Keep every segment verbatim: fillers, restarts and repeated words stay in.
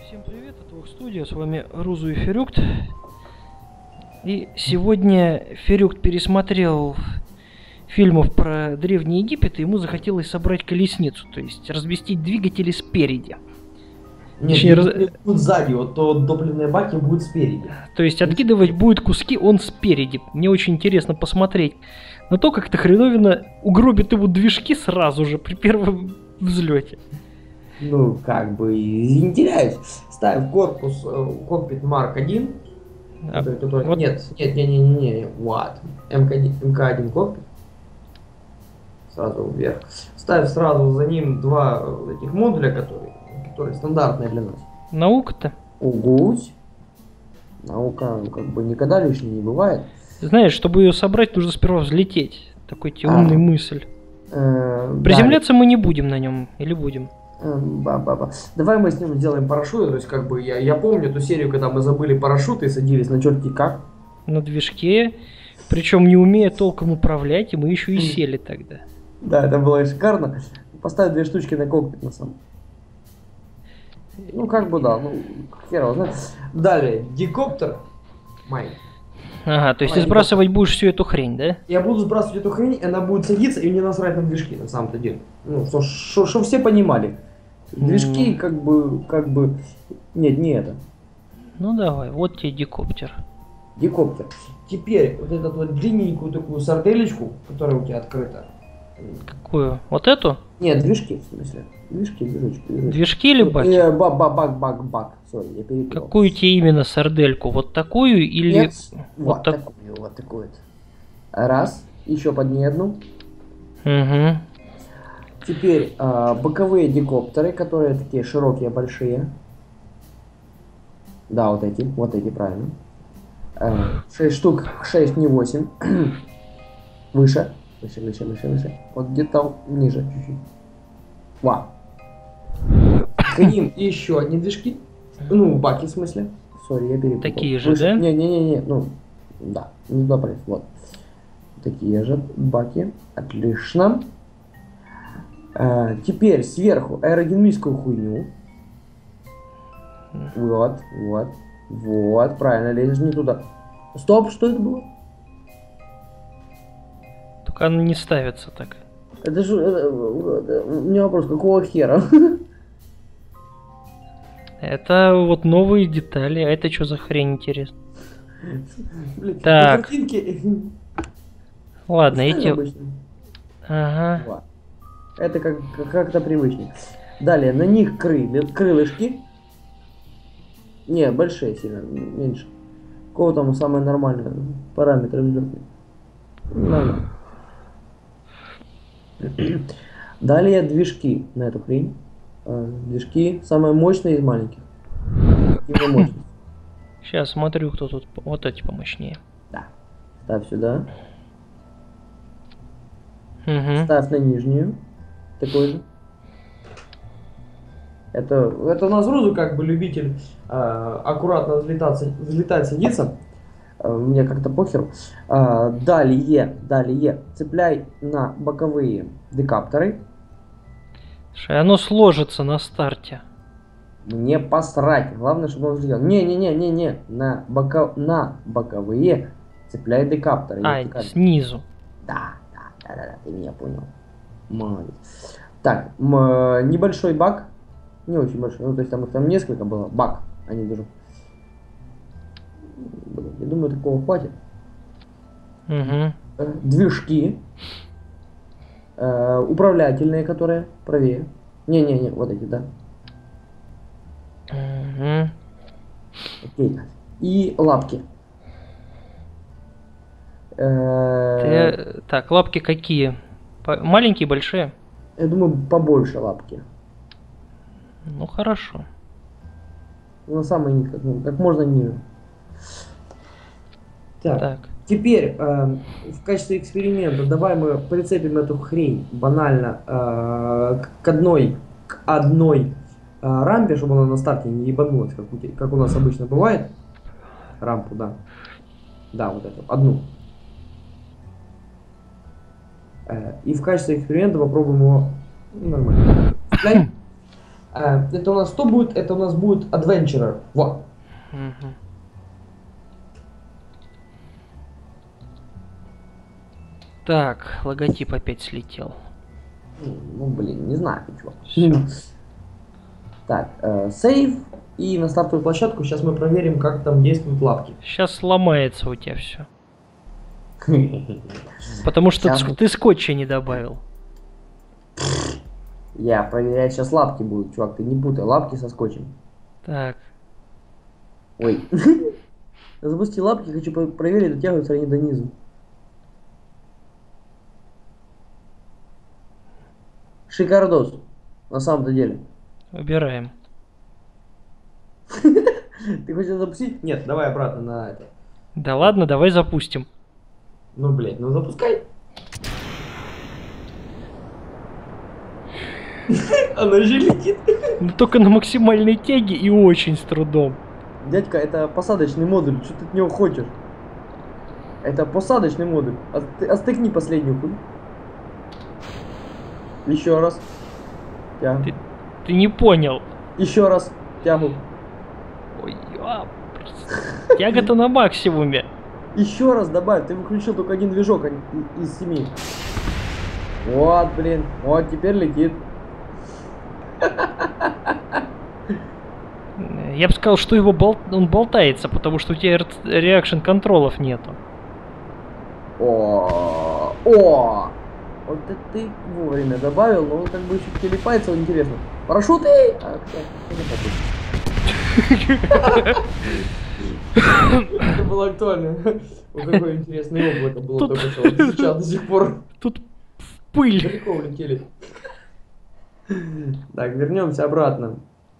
Всем привет, это Ох Студия, с вами Рузу и Ферюкт. И сегодня Ферюкт пересмотрел фильмов про Древний Египет, и ему захотелось собрать колесницу, то есть разместить двигатели спереди. Нет, Точнее, раз... будут сзади, вот то топливные баки будут спереди. То есть откидывать будет куски он спереди. Мне очень интересно посмотреть на то, как эта хреновина угробит ему движки сразу же при первом взлете. Ну, как бы, и не теряюсь. Ставь корпус, э, кокпит Марк один. А, который, который... вот... Нет, нет, не, не, не, не, вот. эм ка один, эм ка один кокпит. Сразу вверх. Ставь сразу за ним два этих модуля, которые, которые стандартные для нас. Наука-то? Угусь. Наука, как бы, никогда лишней не бывает. Знаешь, чтобы ее собрать, нужно сперва взлететь. Такой тебе умный а, мысль. Э, Приземляться да. мы не будем на нем, или будем? Ба-ба-ба. Давай мы с ним сделаем парашют, то есть как бы я, я помню эту серию, когда мы забыли парашют и садились на черти как. На движке, причем не умея толком управлять, и мы еще и сели тогда. Да, это было шикарно. Поставить две штучки на кокпит на самом. Ну как бы да, ну хер его знает. Далее, декоптер. Май. Ага, то есть Май, ты сбрасывать будешь всю эту хрень, да? Я буду сбрасывать эту хрень, и она будет садиться, и мне насрать на движки на самом-то деле. Ну, что все понимали. Движки, как бы, как бы... Нет, не это. Ну давай, вот тебе декоптер. Декоптер. Теперь вот эту вот длинненькую такую сарделечку, которая у тебя открыта. Какую? Вот эту? Нет, движки, в смысле. Движки, движочки, движочки. Движки или баки? Э, бак, бак, бак, бак, бак. Сори, я перепутал. Какую тебе именно сардельку? Вот такую или... Нет, вот, вот так... такую, вот такую. Раз, еще под ней одну. Угу. Теперь э, боковые декоптеры, которые такие широкие, большие. Да, вот эти, вот эти, правильно. Э, шесть штук, шесть, не восемь. Выше, выше, выше, выше, выше. Вот где-то ниже чуть-чуть. Ва. К ним еще одни движки. Ну, баки в смысле. Сори, я перепутал. Такие же, выше. да? Не-не-не, ну, да, не туда полез, вот. Такие же баки. Отлично. А, теперь сверху аэродинамическую хуйню. Вот, вот, вот, правильно, лезешь не туда. Стоп, что это было? Только она не ставится так. Это же, это, у меня вопрос, какого хера? Это вот новые детали, а это что за хрень, интересно? Блин, так. Ладно, эти... Ага. Вот. Это как, как-то привычнее. Далее, на них крылья, крылышки. Не, большие сильно, меньше. Какого там самое нормальное параметр взлетный? Нормально. Далее движки на эту хрень. Движки самые мощные из маленьких. Сейчас смотрю, кто тут. Вот эти помощнее. Да. Ставь сюда. Угу. Ставь на нижнюю. Такой же. Это, это у нас Рузу как бы любитель э, аккуратно взлетаться, взлетать, садиться. Э, мне как-то похер. Э, далее, далее, цепляй на боковые декаптеры. Оно сложится на старте. Мне посрать. Главное, чтобы он взлетел. Не-не-не-не-не. На, боко... на боковые цепляй декаптеры. А, снизу. Да, да, да, да, да, ты меня понял. Молодец. Так, м- небольшой бак. Не очень большой. Ну, то есть там их там несколько было. Бак, а не движок. Блин, я думаю, такого хватит. Угу. Движки. Э, управлятельные, которые правее. Не-не-не, вот эти, да. Угу. Окей. И лапки. Э, Ты... Так, лапки какие? По... Маленькие, большие? Я думаю, побольше лапки. Ну хорошо. Ну, самые как, ну, как можно ниже. Так. так. Теперь э, в качестве эксперимента давай мы прицепим эту хрень банально э, к одной, к одной э, рампе, чтобы она на старте не ебанулась, как у, как у нас обычно бывает. Рампу, да. Да, вот эту, одну. Э, и в качестве эксперимента попробуем его... Ну, нормально. Э, это у нас что будет? Это у нас будет Adventurer. Вот. Мгм. Так, логотип опять слетел. Ну, блин, не знаю, чувак. Всё. Так, э, сейв. И на стартовую площадку сейчас мы проверим, как там действуют лапки. Сейчас сломается у тебя все. Потому что Щас ц- мы- ты скотча не добавил. Я проверять сейчас лапки будут, чувак, ты не путай, лапки со скотчем. Так, Ой. Запусти лапки, хочу по- проверить, дотягиваются они до низу. Шикардос, на самом-то деле. убираем. Ты хочешь запустить? Нет, давай обратно на это. Да ладно, давай запустим. Ну, блядь, ну запускай. Она же летит. Но только на максимальной тяге и очень с трудом. Дядька, это посадочный модуль, что ты от него хочешь? Это посадочный модуль. Ост- Остыгни последнюю хуй. Еще раз. Тягу. Ты, ты не понял. Еще раз. Тягу. Ой, а, тяга-то на максимуме. Еще раз добавь. Ты выключил только один движок а не- и- из семи. Вот, блин. Вот, теперь летит. Я бы сказал, что его бол- он болтается, потому что у тебя реакшн контролов нету. О, о! Вот это ты вовремя добавил, но он как бы еще телепается, вот интересно. Парашюты! А, это было актуально. Вот какое интересное облако было Тут- только что. Вот сейчас до сих пор Тут в пыль. далеко улетели. Так, вернемся обратно.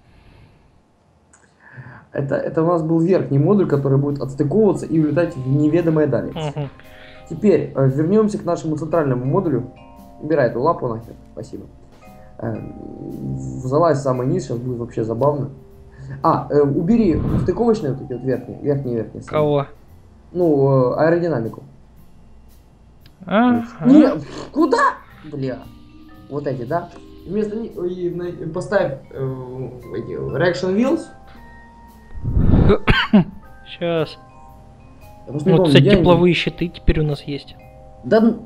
Это, это у нас был верхний модуль, который будет отстыковываться и улетать в неведомое дали. Мгм. Теперь э, вернемся к нашему центральному модулю. Убирай эту лапу нахер, спасибо. Э, залазь в самый низ, сейчас будет вообще забавно. А, э, убери стыковочные вот эти вот верхние, верхние, верхние. самые. Кого? Ну, э, аэродинамику. А? Нет, куда? Бля. Вот эти, да? Вместо них и на- поставь э, эти reaction wheels. Сейчас. Я просто не Вот, помню, кстати, я не- тепловые щиты теперь у нас есть. Да. н-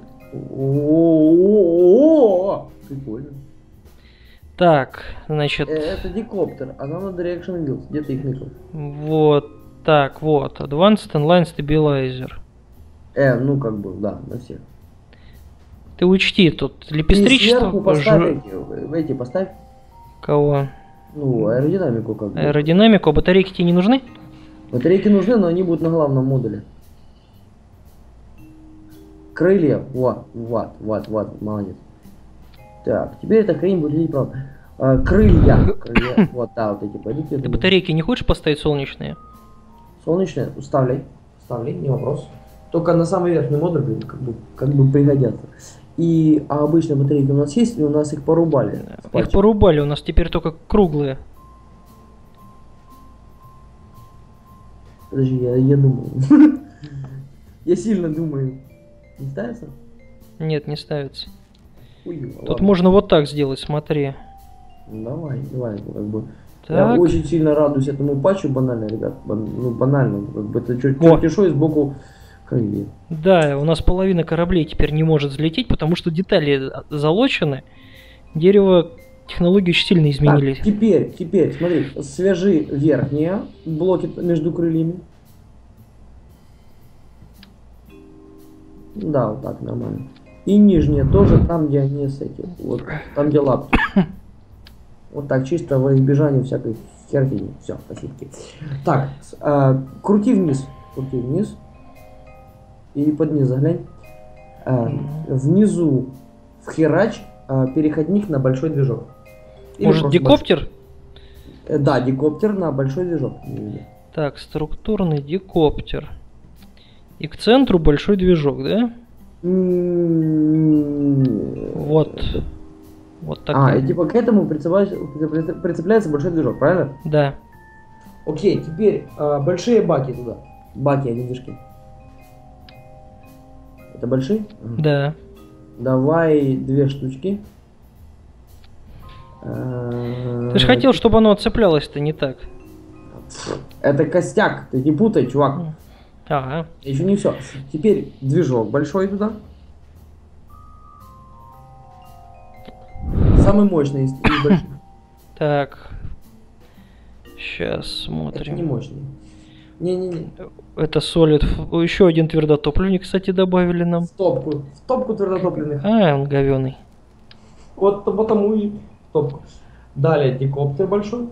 О-о-о-о-о! Прикольно. Так, значит, Э, Это декоптер, а нам надо reaction wheels. Где ты их никал? вот так, вот. Advanced Inline Stabilizer. Э, ну как бы, да, на всех. Ты учти, тут И лепестричество... сверху ж- поставь эти, э, эти поставь. Кого? Ну, аэродинамику как бы. Аэродинамику, а батарейки тебе не нужны? Батарейки нужны, но они будут на главном модуле. Крылья, вот, вот, вот, вот, молодец. Так, теперь эта хрень будет лететь, правда. А, крылья, крылья, вот, да, вот эти пойдут. Ты батарейки не хочешь поставить солнечные? Солнечные, вставляй, вставляй, не вопрос. Только на самый верхний модуль, блин, как бы, как бы пригодятся. И а обычные батарейки у нас есть, и у нас их порубали. в Их патче. порубали, у нас теперь только круглые. Подожди, я, я думаю. Я сильно думаю. Не ставится? Нет, не ставится. Ой, Тут ладно. можно вот так сделать, смотри. Давай, давай, как бы. Я Так, очень сильно радуюсь этому патчу, банально, ребят. Бан- ну, банально. Как бы это чер- Во. чертишой сбоку крылья. да, у нас половина кораблей теперь не может взлететь, потому что детали залочены. Дерево, технологии очень сильно изменились. Так, теперь, теперь, смотри, свяжи верхние блоки между крыльями. Да, вот так, нормально. И нижние тоже, там, где они с этим, вот, там, где лапки. Вот так, чисто во избежание всякой херни. Все, спасибо. Так, с- а, крути вниз, крути вниз. И под низ заглянь. А, внизу вхерач а, переходник на большой движок. Или Может, просто декоптер? большой. Э, Да, декоптер на большой движок. Так, структурный декоптер. И к центру большой движок, да? М-м-м. Вот. Вот так. А, и типа к этому прицепляется, прицепляется большой движок, правильно? Да. Окей, теперь а, большие баки туда. Баки, а не движки. Это большие? Ага. Да. Давай две штучки. Ты же хотел, чтобы оно отцеплялось-то не так. Это костяк, ты не путай, чувак. Ага. Еще не все. Теперь движок большой туда. Самый мощный из из больших. Так. Сейчас Это смотрим. не мощный. Не-не-не. Это солид. Еще один твердотопливник, кстати, добавили нам. В топку. В топку твердотопливных. А, он говёный. Вот потому и в топку. Далее декоптер большой.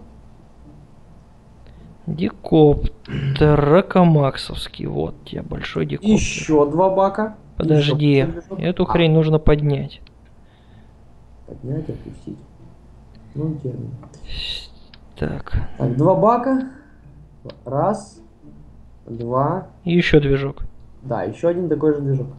Декоптер Ракомаксовский. Вот тебе большой декоптер. Еще два бака. Подожди. Еще движок. Эту А, хрень нужно поднять. поднять, опустить. Ну, термин. Так. Так, два бака. Раз. Два. И еще движок. Да, еще один такой же движок.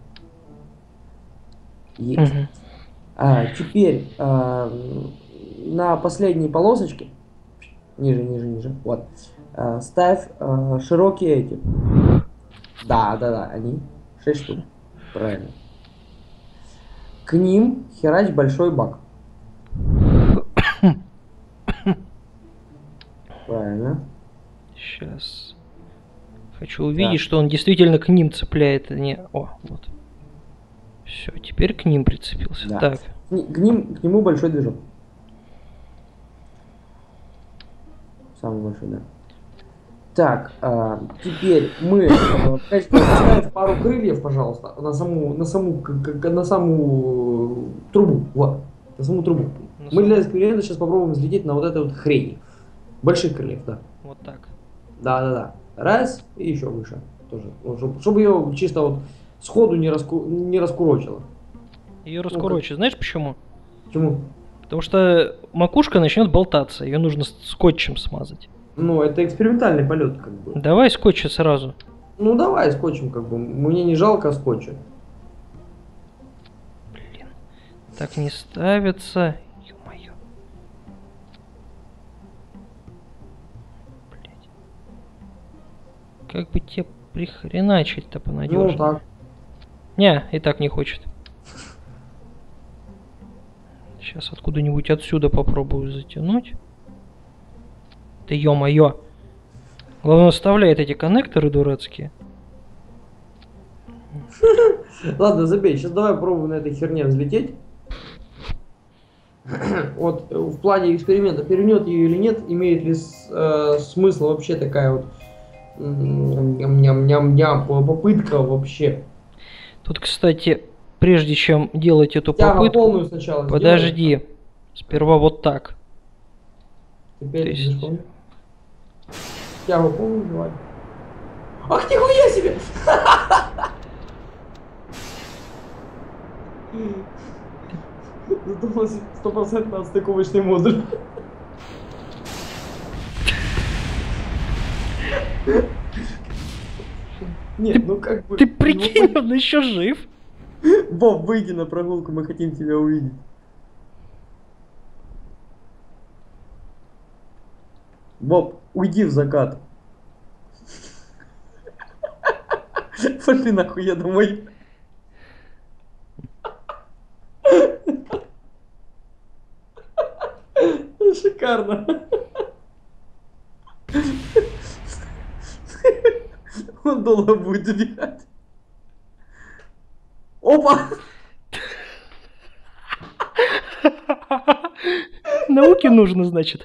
Есть. Мгм. А, теперь а, на последней полосочке, ниже, ниже, ниже, вот, а, ставь а, широкие эти. Да, да, да, они. Шесть штук. Правильно. К ним херач большой бак. Правильно. Сейчас. Хочу увидеть, Так. что он действительно к ним цепляет. а Не... О, вот. Все, теперь к ним прицепился. Да. Так. К, ни- к ним, к нему большой движок. Самый большой, да. Так, а, теперь мы а, опять поставим пару крыльев, пожалуйста, на саму, на саму, к- к- на саму трубу. Вот, на саму трубу. На Мы для саму- эксперимента сейчас попробуем взлететь на вот этой вот хрени. Больших крыльев, да. Вот так. Да, да, да. Раз и еще выше. Тоже. Ну, чтобы, чтобы ее чисто вот сходу не, раску, не раскурочило. Ее раскурочить. Знаешь почему? Почему? Потому что макушка начнет болтаться. Ее нужно с- скотчем смазать. Ну, это экспериментальный полет, как бы. Давай скотча сразу. Ну, давай скотчем, как бы. Мне не жалко скотча. Блин. Так не ставится. Ё-моё. Блять. Как бы тебе прихреначить-то Ну, понадежнее? так. Не, и так не хочет. Сейчас откуда-нибудь отсюда попробую затянуть. Да ё-моё. Главное, вставляет эти коннекторы дурацкие. Ладно, забей. Сейчас давай попробуем на этой херне взлететь. Вот э, в плане эксперимента, перевернет ее или нет, имеет ли с- э, смысл вообще такая вот м, ням-ням-ням попытка вообще. Тут, кстати, прежде чем делать эту Тягу попытку... полную сначала сделай. Подожди. Сперва вот так. Теперь То есть- движком. Тягу полную давай. Ах, нихуя себе! Задумался стопроцентно отстыковочный модуль. Нет, ну как бы... Ты прикинь, он еще жив. Боб, выйди на прогулку, мы хотим тебя увидеть. Боб, уйди в закат. Пошли нахуй, я домой. Шикарно. Он долго будет убегать. Опа! Науке нужно, значит.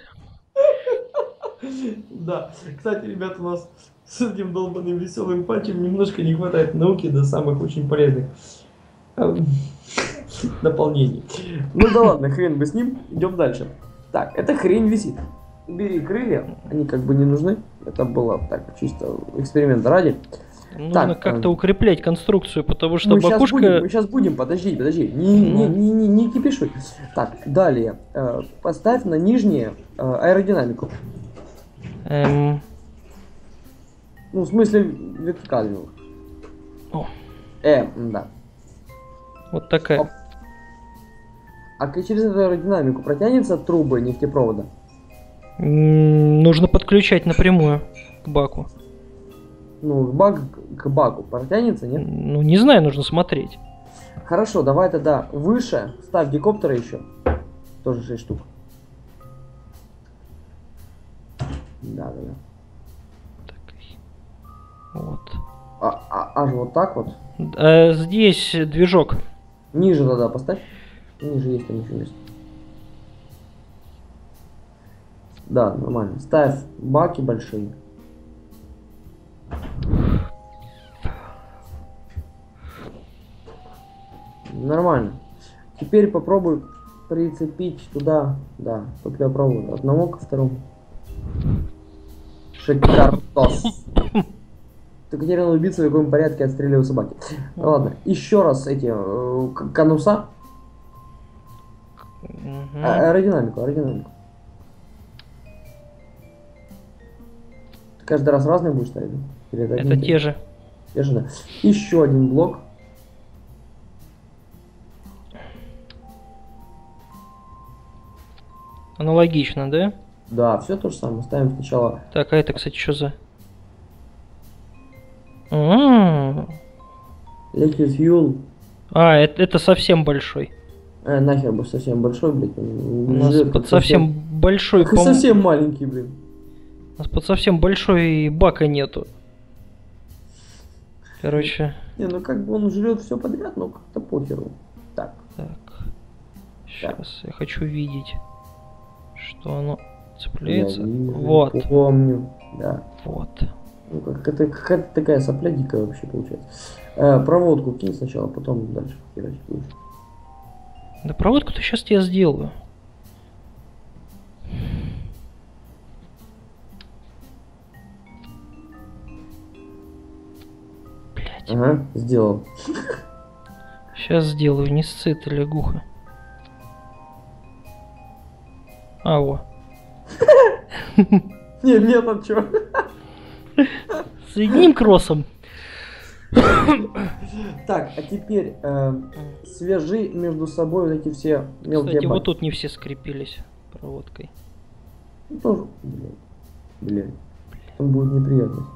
Да. Кстати, ребят, у нас с этим долбаным веселым патчем немножко не хватает науки до самых очень полезных эм, дополнений. Ну да ладно, хрен бы с ним. Идем дальше. Так, эта хрень висит. Бери крылья, они как бы не нужны. Это было так, чисто эксперимента ради. Нужно Так, как-то эм, укреплять конструкцию, потому что мы сейчас макушка... будем, мы сейчас будем, подожди, подожди, не, не, Ну. не, не, не кипишуй. Так, далее, э, поставь на нижнее э, аэродинамику. Эм, Ну, в смысле, вертикальную. О. Э, да. вот такая. Оп. А к- через эту аэродинамику протянется трубы нефтепровода? М, Нужно подключать напрямую к баку. Ну, бак к баку протянется, нет? Ну, не знаю, нужно смотреть. Хорошо, давай тогда выше ставь декоптеры еще. Тоже шесть штук. Да, да, да. Так, вот. А, а, аж вот так вот? А здесь движок. Ниже тогда поставь. Ниже есть там еще место. Да, нормально. Ставь баки большие. Нормально. Теперь попробуй прицепить туда, да, топливопровод. Одного ко второму. Шикартос. Ты хотел убийца в каком порядке отстреливают собаки. Ну, ладно, еще раз эти э, конуса. Угу. А, аэродинамику, аэродинамику. Ты каждый раз разные будешь ставить? Или это Это те же. Те же, да. Еще один блок. Аналогично, да? Да, все то же самое. Ставим сначала. Так, а это, кстати, что за... М. Liquid Fuel. А, это, это совсем большой. Э, нахер бы совсем большой, блядь. У нас под совсем большой... Как и пом- совсем маленький, блин. У нас под совсем большой бака нету. Короче, Не, ну как бы он жрет все подряд, но как-то похеру. Так. так. Сейчас я хочу видеть, что оно цепляется. Я вижу, Вот, помню. Да. вот. Ну, как это какая-то такая сопля дикая вообще получается. Э, проводку кинь сначала, потом дальше херачить будешь. Да проводку-то сейчас я сделаю. Блять. Ага, сделал. Сейчас сделаю, не сцы ты, лягуха. А, во. Не, нет, а чё? Соединим кроссом. Так, а теперь э, свяжи между собой вот эти все мелкие Кстати, вот баки. тут не все скрепились проводкой. Ну, тоже, блин, блин, там будет неприятно.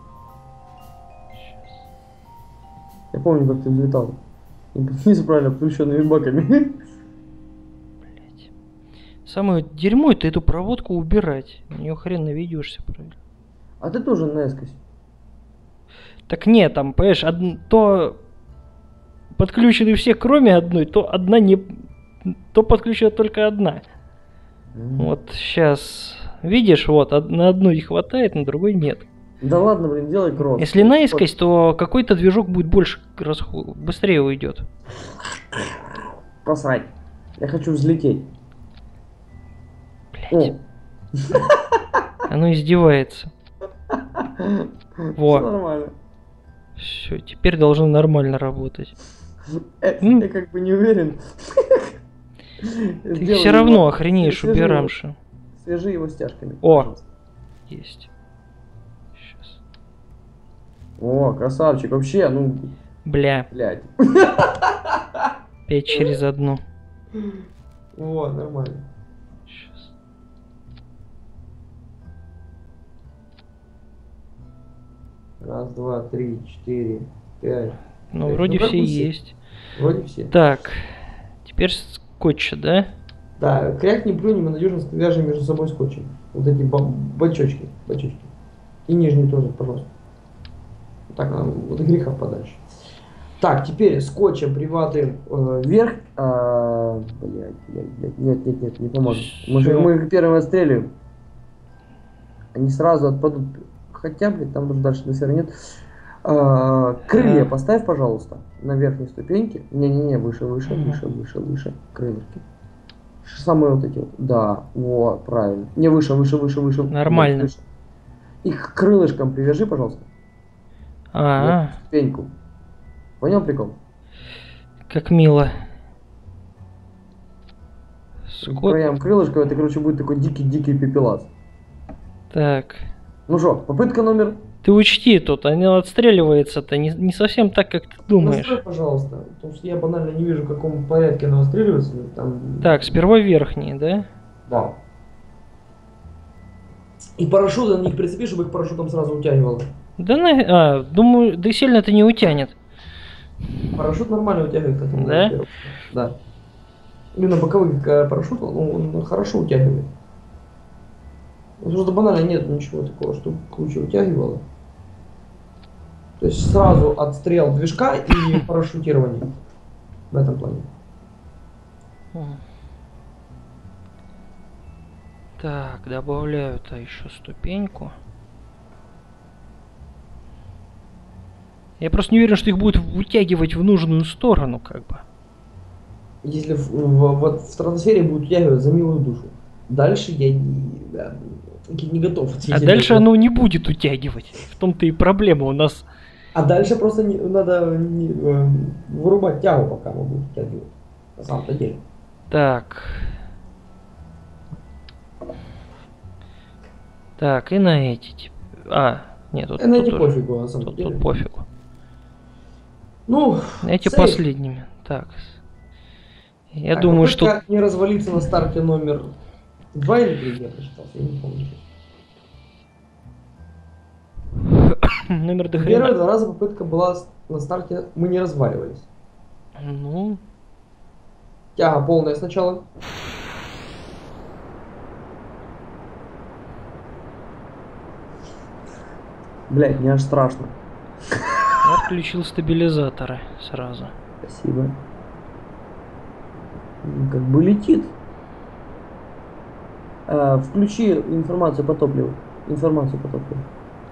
Я помню, как ты взлетал. Неправильно включенными баками. Блять. Самое дерьмо это эту проводку убирать. На нее хрен наведешься, правильно. А ты тоже наискось. Так нет, там, понимаешь, од- то подключены все, кроме одной, то одна не... То подключена только одна. Mm. Вот сейчас, видишь, вот, од- на одну не хватает, на другой нет. Да ладно, блин, делай кросс. Если наискось, то какой-то движок будет больше, расход... быстрее уйдет. Посрать. Я хочу взлететь. Блять. Оно издевается. Во. Все нормально. Все, теперь должно нормально работать. Э, М. Я как бы не уверен. Ты все равно охренеешь, убирамши. Свяжи его стяжками. О. Пожалуйста. Есть. Сейчас. О, красавчик. Вообще, ну, Бля, блядь. пять через одну. О, нормально. Сейчас. Раз, два, три, четыре, пять. Ну, Пять. вроде Ну, как все бы все. есть. Вроде все. Так, теперь скотча, да? Да, крякни, плюнем и надежно свяжем между собой скотчем. Вот эти ба- бачочки, бачочки. И нижний тоже, пожалуйста. Так, нам от греха подальше. Так, теперь скотчем приватываем э, вверх. А, блядь, блядь, блядь. Нет, нет, нет, не поможет. Мы, же- Всё. мы их первым отстреливаем. Они сразу отпадут. Хотя, блядь, там уже дальше до сферы нет. А, крылья А. поставь, пожалуйста, на верхней ступеньке. Не-не-не, выше, выше, Мгм. выше, выше, выше. Крылышки. Самые вот эти вот. Да, вот, правильно. Не выше, выше, выше, выше. Нормально. Выше. Их к крылышкам привяжи, пожалуйста. А, На ступеньку. Понял прикол? как мило. К Скот... краям крылышка это, короче, будет такой дикий-дикий пепелас. Так. Ну что, попытка номер... Ты учти тут, оно отстреливается-то не, не совсем так, как ты думаешь. Настрой, пожалуйста, потому что я банально не вижу, в каком порядке оно отстреливается. Там... Так, сперва верхние, да? Да. И парашюты на них прицепи, чтобы их парашютом сразу утягивало. Да, на... а, думаю, да и сильно это не утянет. Парашют нормально утягивает, кстати. Да? во-первых. Да. Именно боковых э, парашютов он, он хорошо утягивает. Просто банально нет ничего такого, чтобы круче утягивало. То есть сразу отстрел движка и парашютирование в этом плане. Так, добавляю-то еще ступеньку. Я просто не уверен, что их будет вытягивать в нужную сторону, как бы. Если в, в, вот в стратосфере будет утягивать за милую душу. Дальше я не, да, не готов. А дальше оно не будет утягивать. В том-то и проблема у нас. А дальше просто не, надо не, э, вырубать тягу, пока оно будет утягивать. На самом-то деле. Так. Так, и на эти. А, нет, тут, И на тут эти тоже. пофигу, на самом Тут, деле. тут пофигу. Ну, Эти сейф. последними. Так. Я Так, думаю, попытка что... не развалиться на старте номер два или три, я посчитал, я не помню. Номер до Первые хрена. два раза попытка была на старте, мы не разваливались. Ну, Тяга полная сначала. Блять, мне аж страшно. я включил стабилизаторы сразу. Спасибо. Ну, как бы летит. А, включи информацию по топливу. Информацию по топливу.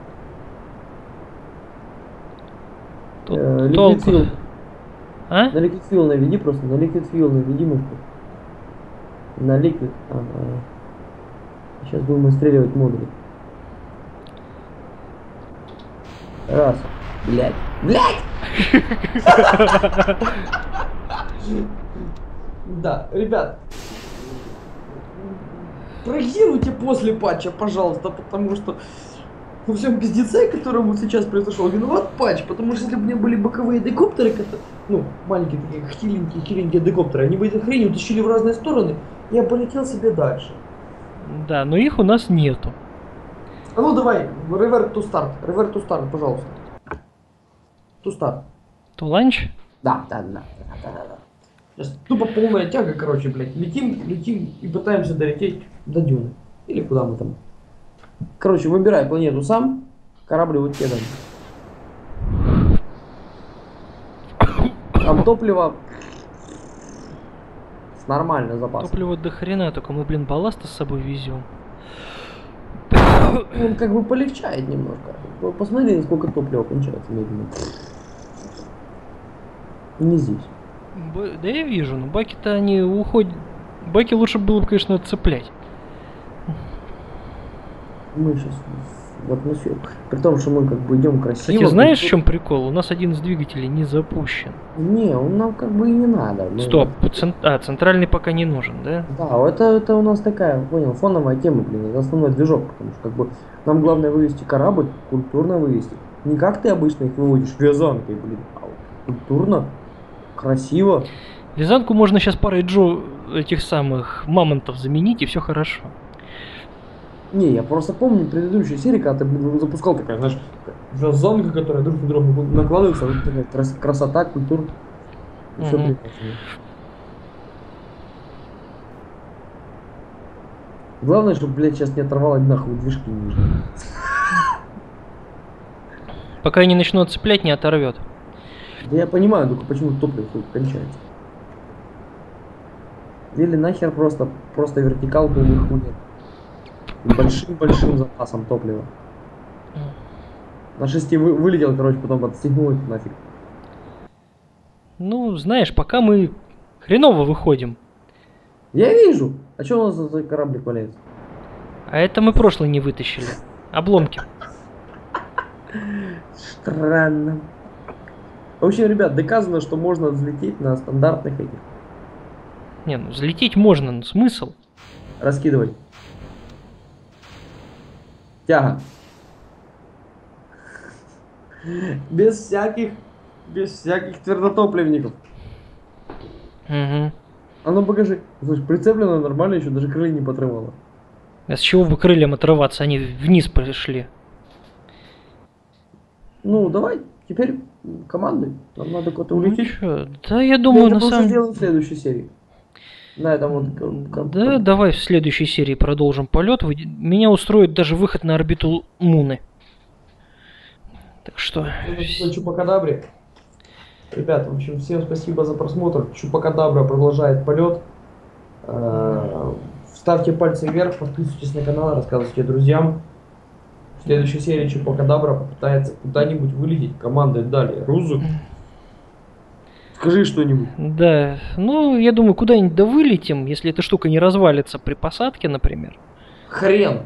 Тут Э, Liquid толку. Fuel. А? На Liquid Fuel наведи просто. На Liquid Fuel наведи мышку. На Liquid. Ага. Сейчас будем отстреливать модули. Раз. Блять. Блять! Да, ребят. Проигнорируйте после патча, пожалуйста, потому что во всем пиздеце, который вот сейчас произошел, виноват патч, потому что если бы у меня были боковые декоптеры, которые, ну, маленькие такие хиленькие, хиленькие декоптеры, они бы эту хрень утащили в разные стороны, я полетел себе дальше. Да, но их у нас нету. А ну давай, revert to start, revert to start, пожалуйста. To start. То ланч? Да, да, да, да, да, да. Сейчас тупо полная тяга, короче, блядь. Летим, летим и пытаемся долететь до Дюны. Или куда мы там. Короче, выбирай планету сам, корабль вот тебе дам. Там топливо с нормальным запасом. Топливо до хрена, только мы, блин, балласта с собой везем. Он как бы полегчает немножко. Посмотри, насколько топлива кончается медленно. Не здесь. Б... Да я вижу, но баки-то они уходят. Баки лучше было бы, конечно, отцеплять. Мы сейчас в атмосфере. При том, что мы как бы идем красиво. Кстати, знаешь, в чем прикол? У нас один из двигателей не запущен. Не, он нам как бы и не надо. Мы... Стоп, цен... а, центральный пока не нужен, да? Да, это, это у нас такая, понял, фоновая тема, блин, это основной движок, потому что как бы нам главное вывести корабль, культурно вывести. Не как ты обычно их выводишь вязанкой, блин, а вот культурно, красиво. Вязанку можно сейчас парой Джо этих самых мамонтов заменить, и все хорошо. Не, я просто помню предыдущую серию, когда ты, блин, запускал такая, знаешь, вязанка, которая друг на друга накладывается, вот такая крас красота, культура. И все Мгм. прекрасно. Главное, чтобы, блядь, сейчас не оторвало нахуй движки ниже. Пока я не начну отцеплять, не оторвет. Да я понимаю, только почему топливо кончается. Или нахер просто, просто вертикалку не хуйня. Большим-большим запасом топлива. На шести вы, вылетел, короче, потом отстегнул их нафиг. Ну, знаешь, пока мы хреново выходим. Я вижу. А что у нас за кораблик валяется? А это мы прошлый не вытащили. Обломки. Странно. В общем, ребят, доказано, что можно взлететь на стандартных этих. Не, ну взлететь можно, но смысл? Раскидывай. Тяга. Без всяких, без всяких твердотопливников. Угу. А ну покажи. Слушай, прицеплено нормально, еще даже крылья не потрывало. А с чего бы крыльям отрываться? Они вниз пришли. Ну, давай, теперь командуй. Нам надо куда-то Ну улететь. чё? Да, я думаю, Я на просто самом сделаем в следующей серии. На этом вот... к- к- Да, давай в следующей серии продолжим полет. Вы- Меня устроит даже выход на орбиту Муны. Так что... Это Чупакадабре. Ребята, в общем, всем спасибо за просмотр. Чупакадабра продолжает полет. Э, Ставьте пальцы вверх, подписывайтесь на канал, рассказывайте друзьям. В следующей серии Чупакадабра попытается куда-нибудь вылететь командой далее. Рузу, скажи что-нибудь. Да, ну, я думаю, куда-нибудь да вылетим, если эта штука не развалится при посадке, например. Хрен.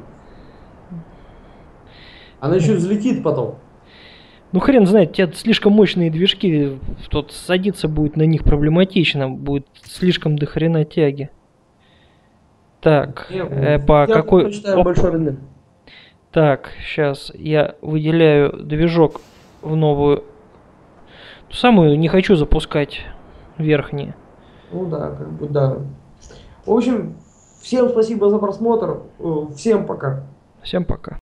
Она еще взлетит потом. Ну, хрен знает, у тебя слишком мощные движки, тут садиться будет на них проблематично, будет слишком до хрена тяги. Так, Я, э, по я какой... предпочитаю Оп. большой размер. Так, сейчас я выделяю движок в новую... Ту самую не хочу запускать верхние. Ну да, как бы да. В общем, всем спасибо за просмотр. Э, Всем пока. Всем пока.